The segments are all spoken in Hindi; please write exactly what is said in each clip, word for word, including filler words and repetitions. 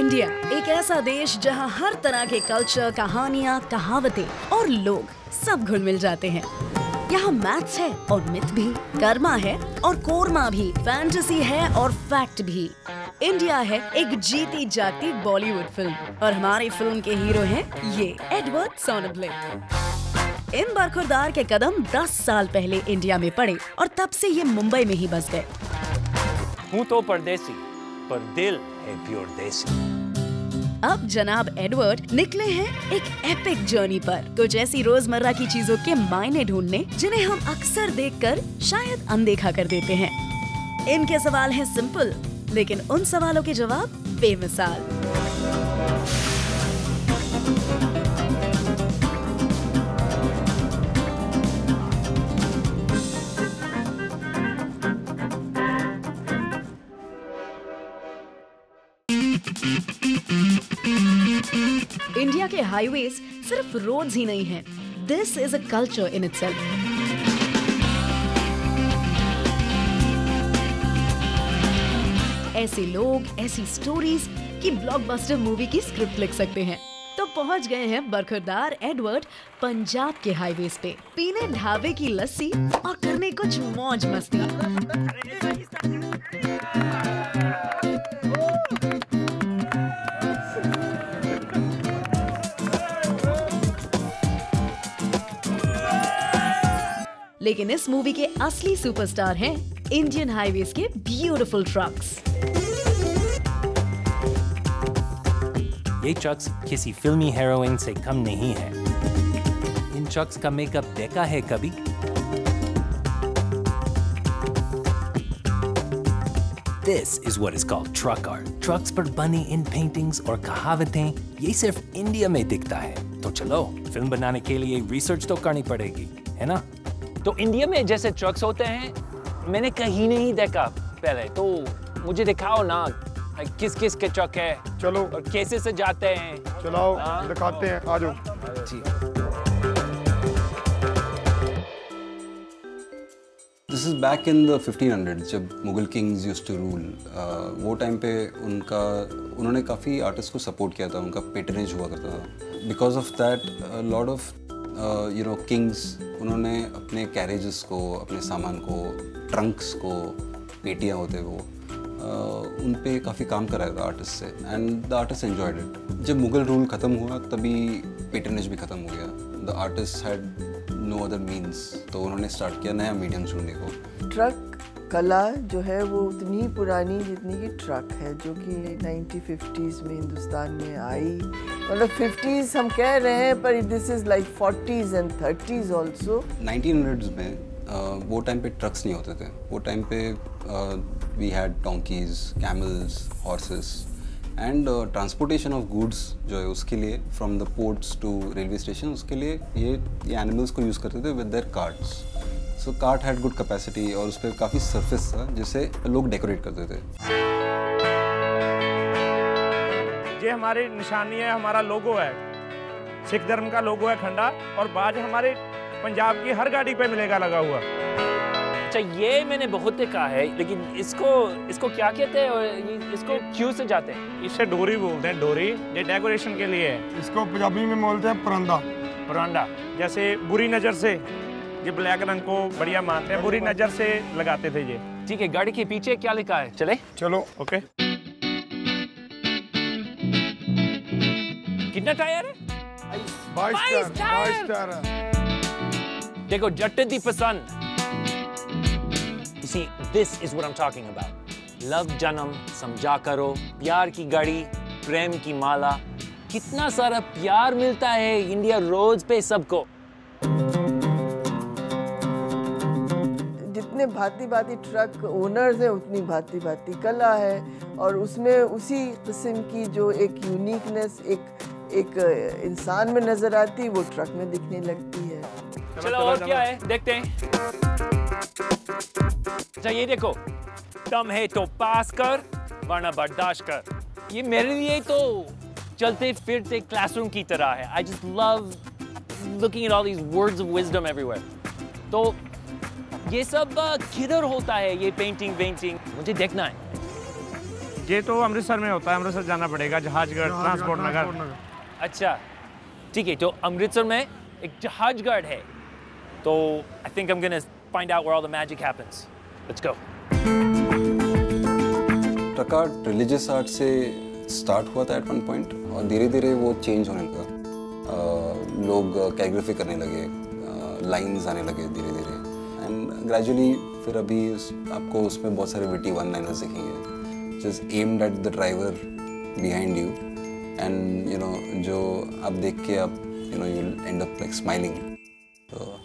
इंडिया एक ऐसा देश जहां हर तरह के कल्चर, कहानियां, कहावतें और लोग सब घुल मिल जाते हैं। यहाँ मैथ्स है और मिथ भी, कर्मा है और कोरमा भी, फैंटेसी है और फैक्ट भी। इंडिया है एक जीती जागती बॉलीवुड फिल्म और हमारी फिल्म के हीरो हैं ये एडवर्ड सोनबले। इन बरखुरदार के कदम दस साल पहले इंडिया में पड़े और तब से ये मुंबई में ही बस गए। हूँ तो परदेसी, पर दिल है प्योर देसी। अब जनाब एडवर्ड निकले हैं एक एपिक जर्नी पर, कुछ ऐसी रोजमर्रा की चीजों के मायने ढूंढने जिन्हें हम अक्सर देखकर शायद अनदेखा कर देते हैं। इनके सवाल हैं सिंपल, लेकिन उन सवालों के जवाब बेमिसाल। इंडिया के हाईवेज सिर्फ रोड्स ही नहीं हैं, this is a culture in itself. ऐसे लोग, ऐसी स्टोरीज कि ब्लॉकबस्टर मूवी की स्क्रिप्ट लिख सकते हैं। तो पहुंच गए हैं बरखुरदार एडवर्ड पंजाब के हाईवेज पे, पीने ढाबे की लस्सी और करने कुछ मौज मस्ती। लेकिन इस मूवी के असली सुपरस्टार हैं इंडियन हाईवेज के ब्यूटीफुल ट्रक्स। ये ट्रक्स किसी फिल्मी हीरोइन से कम नहीं है। इन ट्रक्स का मेकअप देखा है कभी? This is what is called truck art. Trucks पर बनी इन पेंटिंग्स और कहावतें ये सिर्फ इंडिया में दिखता है। तो चलो फिल्म बनाने के लिए रिसर्च तो करनी पड़ेगी, है ना? तो इंडिया में जैसे ट्रक्स होते हैं मैंने कहीं नहीं देखा पहले, तो मुझे दिखाओ ना किस किस के ट्रक है, चलो और कैसे से जाते हैं। चलाओ दिखाते हैं, आ जाओ। This is back in the fifteen hundreds जब Mughal kings used to rule। uh, वो टाइम पे उनका उन्होंने काफ़ी आर्टिस्ट को सपोर्ट किया था, उनका पेटरेज हुआ करता था। Because of that lot of you know kings उन्होंने अपने कैरेजेस को, अपने सामान को, ट्रंक्स को, पेटियाँ होते वो uh, उन पे काफ़ी काम कराया था आर्टिस्ट से, and the artist enjoyed it. जब मुगल रूल ख़त्म हुआ तभी पेटरेज भी ख़त्म हो गया। The artist had no other means, तो उन्होंने स्टार्ट किया नया मीडियम ढूंढने को। ट्रक कला जो है वो उतनी पुरानी जितनी कि ट्रक है, जो कि नाइनटीन फिफ्टीज़ में हिंदुस्तान में आई। मतलब फिफ्टीज़ हम कह रहे हैं पर this is like forties and thirties also. Nineteen hundreds में uh, वो टाइम पे ट्रक्स नहीं होते थे। वो टाइम पे we had donkeys, camels, horses and transportation of goods जो है उसके लिए from the ports to railway station, उसके लिए ये ये एनिमल्स को यूज़ करते थे with their carts. So cart had good capacity और उस पर काफ़ी सरफेस था जिसे लोग डेकोरेट करते थे। ये हमारी निशानी है, हमारा लोगो है, सिख धर्म का लोगो है खंडा, और बाज हमारे पंजाब की हर गाड़ी पे मिलेगा लगा हुआ। अच्छा, ये मैंने बहुत देखा है, लेकिन इसको इसको क्या कहते हैं और इसको क्यों से जाते हैं? इससे डोरी बोलते हैं, डोरी। ये डेकोरेशन के लिए है। इसको पंजाबी में बोलते हैं परांदा। परांडा जैसे बुरी नज़र से, ये ब्लैक रंग को बढ़िया मानते हैं, बुरी नज़र से लगाते थे ये। ठीक है, गाड़ी के पीछे क्या लिखा है? चले चलो। ओके। कितना टायर है? बाईस टायर। टायर देखो जट्ट दी पसंद। You see, this is what I'm talking about. लव जन्म समझा करो, प्यार की गाड़ी, प्रेम की माला। कितना सारा प्यार मिलता है इंडिया रोड्स पे सबको। जितने भांति भांति ट्रक ओनर्स हैं उतनी भांति भांति कला है, और उसमें उसी किस्म की जो एक यूनिकनेस एक एक इंसान में नजर आती वो ट्रक में दिखने लगती है। चलो और क्या है देखते हैं। अच्छा ये देखो, दम है तो पास कर वरना बर्दाश्त कर। ये मेरे लिए तो चलते फिरते क्लासरूम की तरह है। I just love looking at all these words of wisdom everywhere. तो ये सब किधर होता है ये पेंटिंग वेंटिंग? मुझे देखना है। ये तो अमृतसर में होता है, अमृतसर जाना पड़ेगा, जहाजगढ़ ट्रांसपोर्ट नगर। अच्छा ठीक है, तो अमृतसर में एक जहाजगढ़ है, तो I think I am gonna find out where all the magic happens. Let's go. Truck art religious art से स्टार्ट हुआ था एट वन पॉइंट और धीरे धीरे वो चेंज होने लगा। uh, लोग कैलीग्राफी करने लगे, लाइंस uh, आने लगे धीरे धीरे एंड ग्रेजुअली फिर अभी उस, आपको उसमें बहुत सारे विटी वन लाइनर्स दिखेंगे just aimed at the driver behind you and you know जो आप देख के आप you know you end up like smiling. तो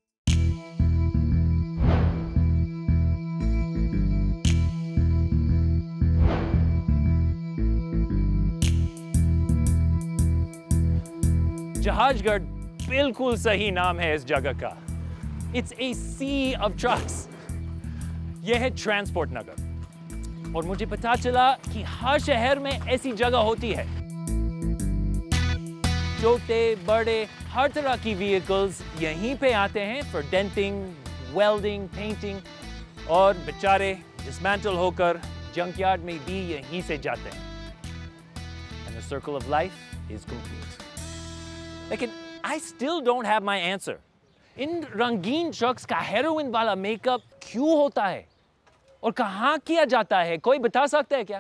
जहाजगढ़ बिल्कुल सही नाम है इस जगह का। It's a sea of trucks. यह है ट्रांसपोर्ट नगर और मुझे पता चला कि हर शहर में ऐसी जगह होती है। छोटे बड़े हर तरह की व्हीकल्स यहीं पे आते हैं फॉर डेंटिंग, वेल्डिंग, पेंटिंग और बेचारे डिसमेंटल होकर जंकयार्ड में भी यहीं से जाते हैं। And the circle of life is complete. लेकिन I still don't have my answer. इन रंगीन ट्रक्स का हेरोइन वाला मेकअप क्यों होता है और कहाँ किया जाता है? कोई बता सकता है क्या?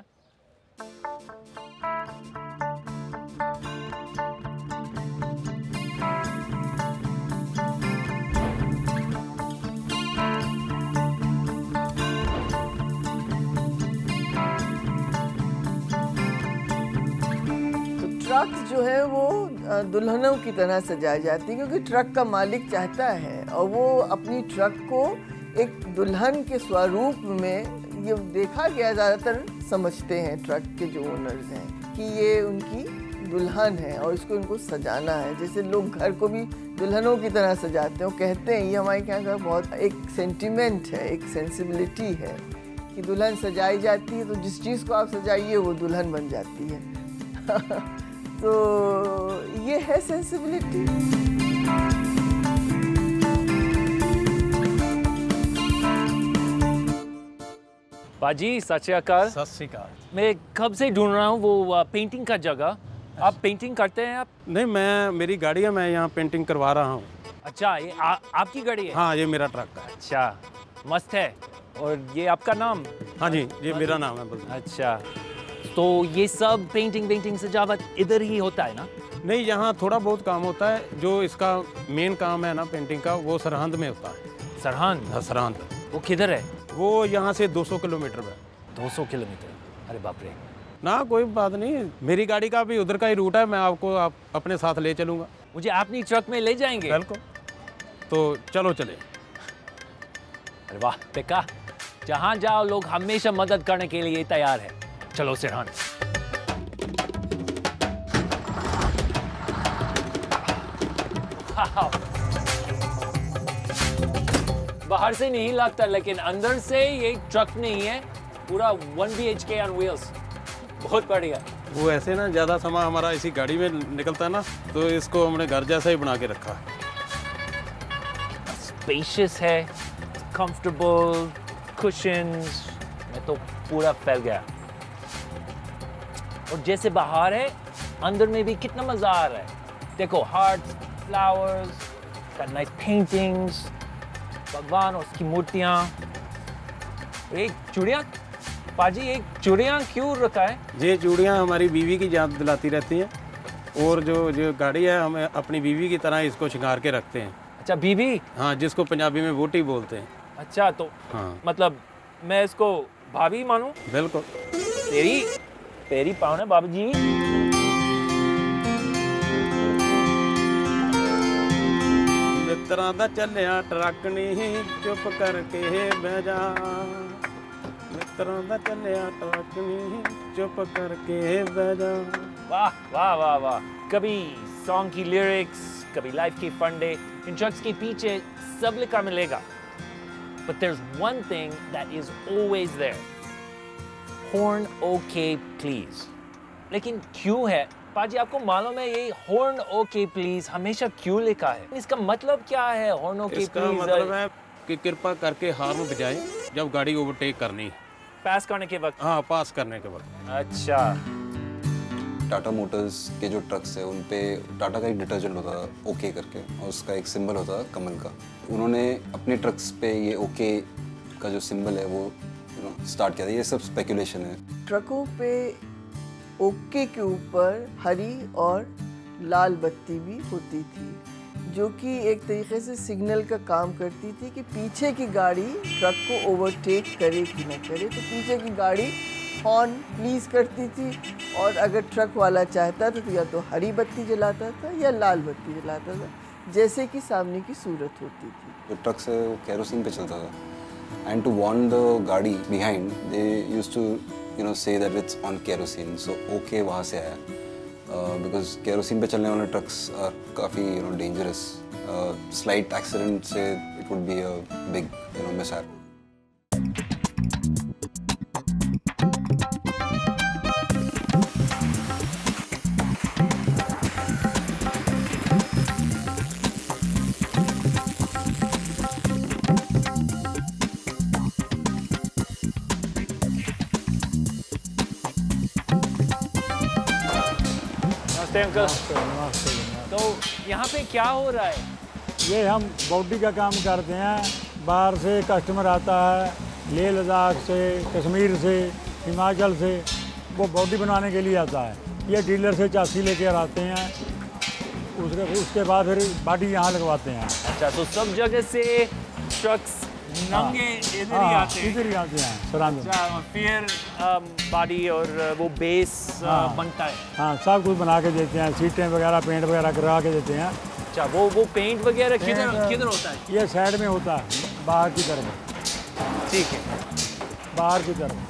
ट्रक जो है वो दुल्हनों की तरह सजाई जाती है क्योंकि ट्रक का मालिक चाहता है और वो अपनी ट्रक को एक दुल्हन के स्वरूप में ये देखा गया, ज़्यादातर समझते हैं ट्रक के जो ओनर्स हैं कि ये उनकी दुल्हन है और इसको इनको सजाना है। जैसे लोग घर को भी दुल्हनों की तरह सजाते हैं, वो कहते हैं, ये हमारे यहाँ का बहुत एक सेंटिमेंट है, एक सेंसिबिलिटी है कि दुल्हन सजाई जाती है तो जिस चीज़ को आप सजाइए वो दुल्हन बन जाती है। तो ये है सेंसिबिलिटी। बाजी सत श्री अकाल। सत श्री अकाल। मैं कब से ढूंढ रहा हूँ वो पेंटिंग का जगह। आप पेंटिंग करते हैं आप? नहीं, मैं मेरी गाड़ी है, मैं यहाँ पेंटिंग करवा रहा हूँ। अच्छा, ये आ, आपकी गाड़ी है? हाँ, ये मेरा ट्रक है। अच्छा, मस्त है। और ये आपका नाम? हाँ जी, ये मेरा नाम है। अच्छा, तो ये सब पेंटिंग पेंटिंग सजावट इधर ही होता है ना? नहीं, यहाँ थोड़ा बहुत काम होता है। जो इसका मेन काम है ना पेंटिंग का, वो सरहंद में होता है। सरहंद? हाँ, सरहंद। वो किधर है? वो यहाँ से दो सौ किलोमीटर में। दो सौ किलोमीटर? अरे बाप रे। ना, कोई बात नहीं, मेरी गाड़ी का भी उधर का ही रूट है, मैं आपको आप अपने साथ ले चलूँगा। मुझे अपनी ट्रक में ले जाएंगे? बिल्कुल। तो चलो चले। अरे वाह बेका, जहाँ जाओ लोग हमेशा मदद करने के लिए तैयार है। चलो सरहंद। बाहर से नहीं लगता लेकिन अंदर से ये ट्रक नहीं है, पूरा one B H K on wheels. बहुत बढ़िया। वो ऐसे ना ज़्यादा समय हमारा इसी गाड़ी में निकलता है ना, तो इसको हमने घर जैसा ही बना के रखा है। स्पेशियस है, कंफर्टेबल, कुशन्स, मैं तो पूरा फैल गया। और जैसे बाहर है, अंदर में भी कितना मजा आ रहा है। देखो, हार्ट्स, फ्लावर्स, नाइस पेंटिंग्स, भगवान और उसकी मूर्तियाँ। एक चूड़ियाँ, पाजी एक चूड़ियाँ क्यों रखा है? ये चूड़ियाँ हमारी बीवी की याद दिलाती रहती हैं और जो जो गाड़ी है हम अपनी बीवी की तरह इसको श्रृंगार के रखते हैं। अच्छा, बीवी? हाँ, जिसको पंजाबी में वोटी बोलते हैं। अच्छा, तो हाँ, मतलब मैं इसको भाभी मानूं? बिल्कुल। तेरी तेरी पाँव ने बाबू जी। मित्रा दा चलिया ट्रक नहीं चुप करके बह जा, मित्रा दा चलिया ट्रक नहीं चुप करके बह जा। वाह वाह वाह वाह। कभी सॉन्ग की लिरिक्स, कभी लाइफ के फंडे, इन ट्रक्स के पीछे सब लिखा मिलेगा। But there's one thing that is always there. Horn okay please. लेकिन क्यों है? पाजी आपको मालूम है ये horn okay please हमेशा क्यों लिखा है? इसका मतलब क्या है horn okay इसका please? मतलब है कि कृपा करके हॉर्न बजाएं जब गाड़ी ओवरटेक करनी। पास करने के वक्त? हाँ, पास करने के वक्त। अच्छा। टाटा मोटर्स के जो ट्रक्स है उन पे टाटा का एक डिटर्जेंट होता था ओके करके, और उसका एक सिंबल होता था कमल का। उन्होंने अपने ट्रक्स पे ये ओके का जो सिंबल है वो यू नो स्टार्ट किया था। ये सब स्पेकुलेशन है। ट्रकों पे ओके के ऊपर हरी और लाल बत्ती भी होती थी, जो कि एक तरीके से सिग्नल का काम करती थी कि पीछे की गाड़ी ट्रक को ओवरटेक करे कि न करे। तो पीछे की गाड़ी हॉर्न प्लीज करती थी, और अगर ट्रक वाला चाहता था तो या तो हरी बत्ती जलाता था या लाल बत्ती जलाता था, जैसे कि सामने की सूरत होती थी। जो ट्रक्स है वो केरोसिन पे चलता था, एंड टू वार्न द गाड़ी behind they used to you know say that it's on kerosene. So okay वहाँ से आया, बिकॉज केरोसिन पे चलने वाले ट्रक्स काफ़ी you know dangerous. Slight accident से it would be a big you know mishap. Uncle, तो यहाँ पे क्या हो रहा है? ये हम बॉडी का काम करते हैं। बाहर से कस्टमर आता है, लेह लद्दाख से, कश्मीर से, हिमाचल से, वो बॉडी बनाने के लिए आता है। ये डीलर से चासी लेकर आते हैं, उसके उसके बाद फिर बॉडी यहाँ लगवाते हैं। अच्छा, तो सब जगह से ट्रक्स नंगे इधर ही आते हैं? इधर ही आते हैं सरांध। अच्छा, और फिर बॉडी और वो बेस बनता है? हाँ, सब कुछ बना के देते हैं, सीटें वगैरह पेंट वगैरह करा के देते हैं। अच्छा, वो वो पेंट वगैरह किधर किधर होता है? ये साइड में होता है, बाहर की तरफ। ठीक है, बाहर की तरफ।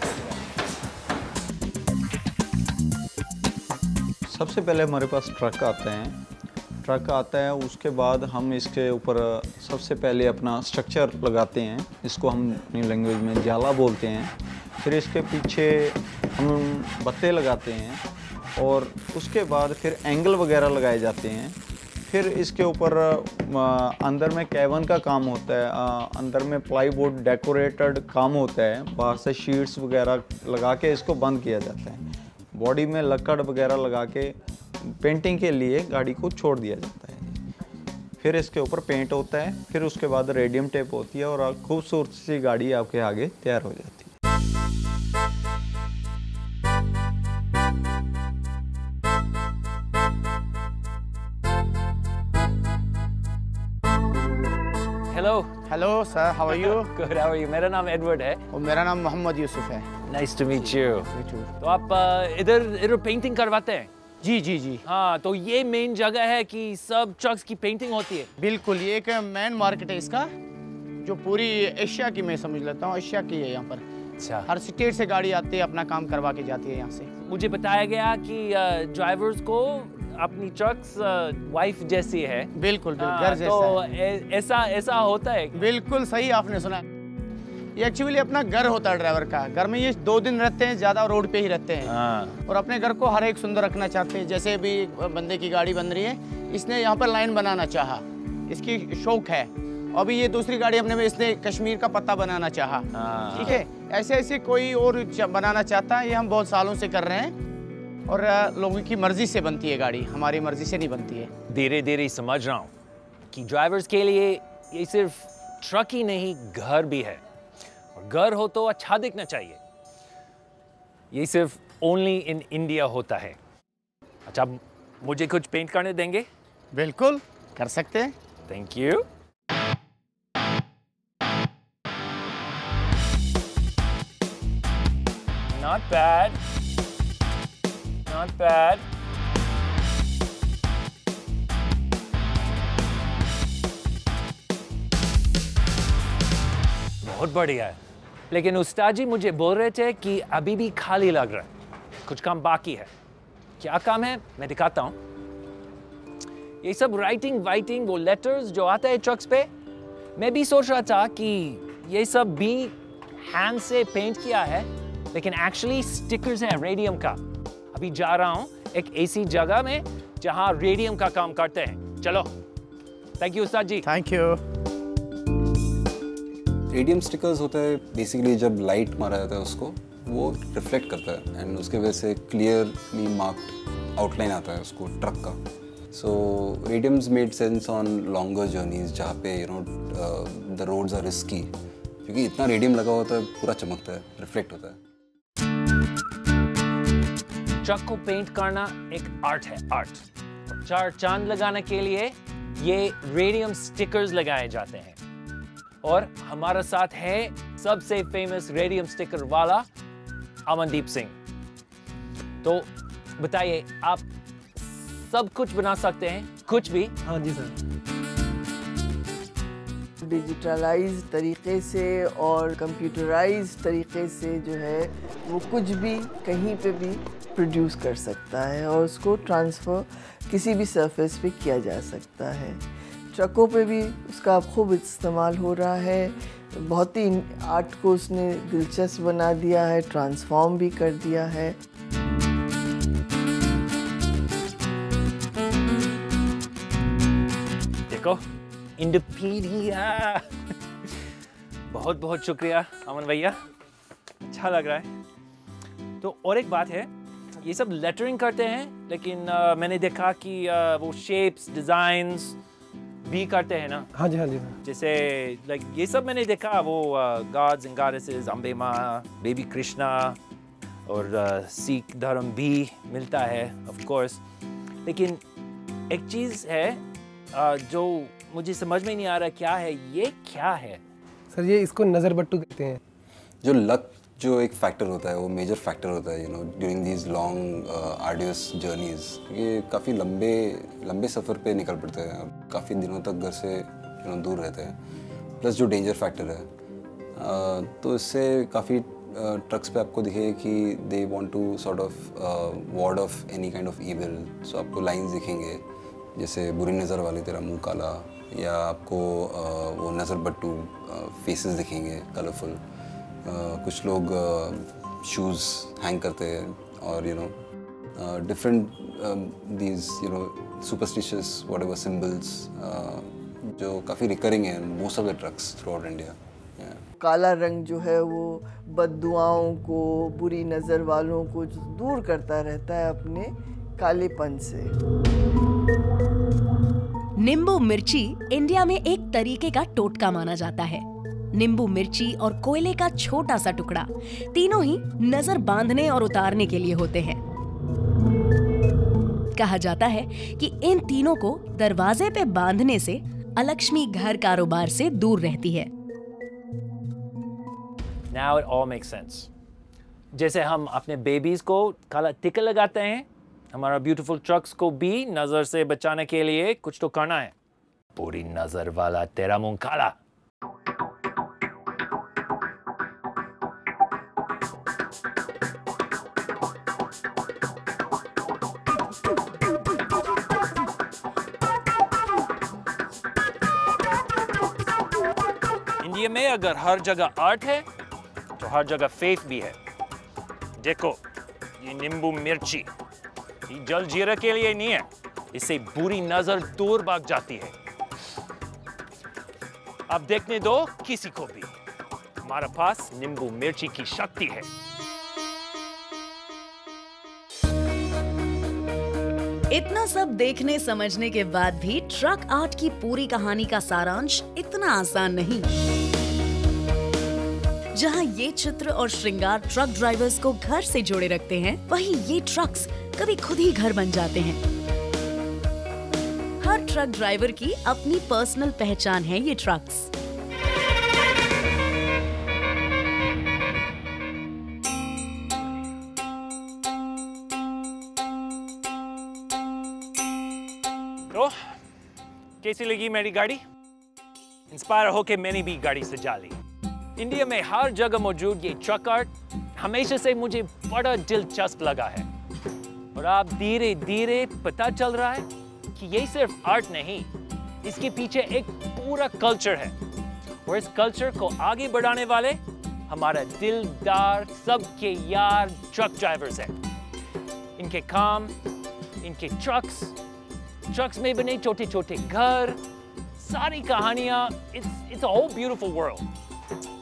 सबसे पहले हमारे पास ट्रक आते हैं। ट्रक आता है, उसके बाद हम इसके ऊपर सबसे पहले अपना स्ट्रक्चर लगाते हैं, इसको हम अपनी लैंग्वेज में जाला बोलते हैं। फिर इसके पीछे हम बत्ते लगाते हैं, और उसके बाद फिर एंगल वगैरह लगाए जाते हैं। फिर इसके ऊपर अंदर में कैवन का काम होता है, अंदर में प्लाईवुड डेकोरेटेड काम होता है, बाहर से शीट्स वगैरह लगा के इसको बंद किया जाता है। बॉडी में लकड़ वगैरह लगा के पेंटिंग के लिए गाड़ी को छोड़ दिया जाता है। फिर इसके ऊपर पेंट होता है, फिर उसके बाद रेडियम टेप होती है, और खूबसूरत सी गाड़ी आपके आगे तैयार हो जाती है। Hello hello sir, how are you? Good, how are you? मेरा नाम एडवर्ड है। और मेरा नाम मोहम्मद यूसुफ है। Nice to meet you. तो आप uh, इधर इधर पेंटिंग करवाते हैं? जी जी जी। हाँ, तो ये मेन जगह है कि सब ट्रक्स की पेंटिंग होती है? बिल्कुल, ये एक मेन मार्केट है इसका, जो पूरी एशिया की मैं समझ लेता हूँ, एशिया की है यहाँ पर। अच्छा, हर स्टेट से गाड़ी आती है, अपना काम करवा के जाती है यहाँ से। मुझे बताया गया कि ड्राइवर्स को अपनी ट्रक्स वाइफ जैसी है। बिल्कुल बिल्कुल, हाँ, घर जैसा तो है। ए, ऐसा ऐसा होता है? बिल्कुल सही आपने सुना। ये एक्चुअली अपना घर होता है ड्राइवर का। घर में ये दो दिन रहते हैं, ज़्यादा रोड पे ही रहते हैं। हाँ। और अपने घर को हर एक सुंदर रखना चाहते हैं। जैसे भी बंदे की गाड़ी बन रही है, इसने यहाँ पर लाइन बनाना चाहा, इसकी शौक है। अभी ये दूसरी गाड़ी अपने में इसने कश्मीर का पत्ता बनाना चाहा। ठीक है, ऐसे ऐसे कोई और बनाना चाहता है। ये हम बहुत सालों से कर रहे हैं, और लोगों की मर्जी से बनती है गाड़ी, हमारी मर्जी से नहीं बनती है। धीरे धीरे समझ रहा हूँ कि ड्राइवर्स के लिए ये सिर्फ ट्रक ही नहीं, घर भी है। और घर हो तो अच्छा दिखना चाहिए। ये सिर्फ ओनली इन इंडिया होता है। अच्छा, मुझे कुछ पेंट करने देंगे? बिल्कुल कर सकते हैं। Thank you. Not bad. Not bad. बहुत बढ़िया है। लेकिन उस्ताद जी मुझे बोल रहे थे कि अभी भी खाली लग रहा है, कुछ काम बाकी है। क्या काम है मैं दिखाता हूँ। ये सब राइटिंग वाइटिंग वो लेटर्स जो आता है ट्रक्स पे, मैं भी सोच रहा था कि ये सब भी हैंड से पेंट किया है, लेकिन एक्चुअली स्टिकर्स हैं रेडियम का। अभी जा रहा हूँ एक ऐसी जगह में जहाँ रेडियम का काम करते हैं। चलो, थैंक यू उस्ताद जी। Thank you. रेडियम स्टिकर्स होता है बेसिकली जब लाइट मारा जाता है उसको वो रिफ्लेक्ट करता है एंड उसके वजह से क्लियरली मार्क्ड आउटलाइन आता है उसको ट्रक का. So radiums made sense on longer journeys जहाँ पे you know the roads are risky क्योंकि इतना रेडियम लगा होता है पूरा चमकता है रिफ्लेक्ट होता है. ट्रक को पेंट करना एक आर्ट है, आर्ट. चार चांद लगाने के लिए ये रेडियम स्टिकर्स लगाए जाते हैं और हमारा साथ है सबसे फेमस रेडियम स्टिकर वाला अमनदीप सिंह. तो बताइए, आप सब कुछ बना सकते हैं, कुछ भी? हाँ जी सर. डिजिटलाइज तरीके से और कंप्यूटराइज तरीके से जो है वो कुछ भी कहीं पे भी प्रोड्यूस कर सकता है और उसको ट्रांसफ़र किसी भी सरफेस पे किया जा सकता है. ट्रकों पे भी उसका खूब इस्तेमाल हो रहा है. बहुत ही आर्ट को उसने दिलचस्प बना दिया है, ट्रांसफॉर्म भी कर दिया है. देखो, इंडिपीडिया. बहुत बहुत शुक्रिया अमन भैया, अच्छा लग रहा है. तो और एक बात है, ये सब लेटरिंग करते हैं लेकिन आ, मैंने देखा कि आ, वो शेप्स डिजाइन्स भी करते हैं ना? हाँ जी हाँ जी. जैसे लाइक ये सब मैंने देखा, वो गॉड्स एंड गॉडेसेस, अम्बे माँ, बेबी कृष्णा और सिख धर्म भी मिलता है ऑफ कोर्स. लेकिन एक चीज़ है आ, जो मुझे समझ में नहीं आ रहा क्या है. ये क्या है सर? ये इसको नज़र बट्टू कहते हैं. जो लक जो एक फैक्टर होता है वो मेजर फैक्टर होता है you know during these long arduous journeys. ये काफ़ी लंबे लंबे सफ़र पे निकल पड़ते हैं, काफ़ी दिनों तक घर से यू नो दूर रहते हैं. प्लस जो डेंजर फैक्टर है uh, तो इससे काफ़ी ट्रक्स uh, पे आपको दिखे कि they want to sort of ward off any kind of evil. So आपको लाइंस दिखेंगे जैसे बुरी नज़र वाले तेरा मुंह काला, या आपको uh, वो नज़र बट्टू फेसेस uh, दिखेंगे कलरफुल. Uh, कुछ लोग शूज़ uh, हैंग करते हैं और you know different these you know superstitious whatever symbols जो काफ़ी रिकरिंग हैं most of the trucks throughout India. काला रंग जो है वो बद्दुआओं को, बुरी नज़र वालों को दूर करता रहता है अपने कालेपन से. नींबू मिर्ची इंडिया में एक तरीके का टोटका माना जाता है. नींबू मिर्ची और कोयले का छोटा सा टुकड़ा तीनों ही नजर बांधने और उतारने के लिए होते हैं. कहा जाता है कि इन तीनों को दरवाजे पे बांधने से अलक्ष्मी घर कारोबार से दूर रहती है. Now it all makes sense. जैसे हम अपने बेबीज को काला टिका लगाते हैं, हमारा ब्यूटीफुल ट्रक्स को भी नजर से बचाने के लिए कुछ तो करना है. पूरी नजर वाला तेरा मुंह काला. इंडिया में अगर हर जगह आर्ट है तो हर जगह फेथ भी है. देखो, ये नींबू मिर्ची, ये जल जीरा के लिए नहीं है, इससे बुरी नजर दूर भाग जाती है. अब देखने दो किसी को भी, हमारे पास नींबू मिर्ची की शक्ति है. इतना सब देखने समझने के बाद भी ट्रक आर्ट की पूरी कहानी का सारांश इतना आसान नहीं. जहां ये चित्र और श्रृंगार ट्रक ड्राइवर्स को घर से जोड़े रखते हैं, वहीं ये ट्रक्स कभी खुद ही घर बन जाते हैं. हर ट्रक ड्राइवर की अपनी पर्सनल पहचान है ये ट्रक्स. तो कैसी लगी मेरी गाड़ी? इंस्पायर होके मैंने भी गाड़ी सजा ली. इंडिया में हर जगह मौजूद ये ट्रक आर्ट हमेशा से मुझे बड़ा दिलचस्प लगा है. और अब धीरे धीरे पता चल रहा है कि ये सिर्फ आर्ट नहीं, इसके पीछे एक पूरा कल्चर है. और इस कल्चर को आगे बढ़ाने वाले हमारा दिलदार सबके यार ट्रक ड्राइवर्स हैं. इनके काम, इनके ट्रक्स, ट्रक्स में बने छोटे छोटे घर, सारी कहानियां, it's it's a whole beautiful world.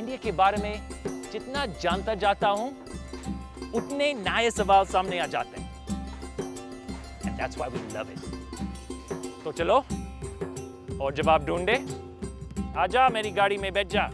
India के बारे में जितना जानता जाता हूं, उतने नए सवाल सामने आ जाते हैं। And that's why we love it. तो चलो और जवाब ढूंढे। आजा मेरी गाड़ी में बैठ जा।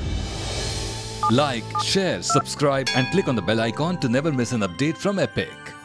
Like, share, subscribe and click on the bell icon to never miss an update from Epic.